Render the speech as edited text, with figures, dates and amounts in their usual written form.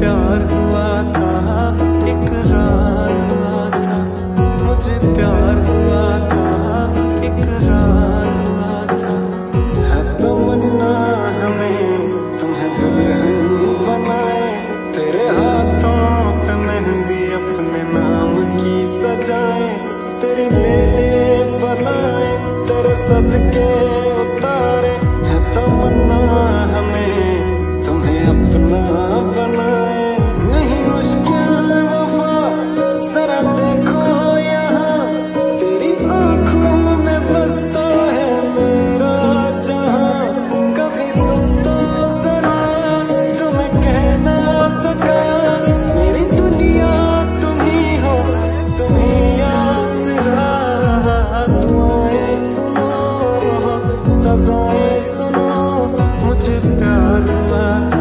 प्यार हुआ था, इकरार हुआ था, मुझे प्यार हुआ था, इकरार हुआ था। है तमन्ना हमें तुम्हें दुल्हन बनाए, तेरे हाथों पे मेहंदी अपने नाम की सजाए, तेरी ले बनाए, तेरे सदके उतारे। है तमन्ना हमें तुम्हें अपना बनाए, नहीं मुश्किल वफा जरा देखो यहाँ, तेरी आँखों में बसता है मेरा जहाँ। कभी सुन तो जरा जो मैं कह ना सका, मेरी दुनिया तुम ही हो, तुम ही आसरा। दुआएं सुनो, सजाएं सुनो, मुझे प्यार हुआ।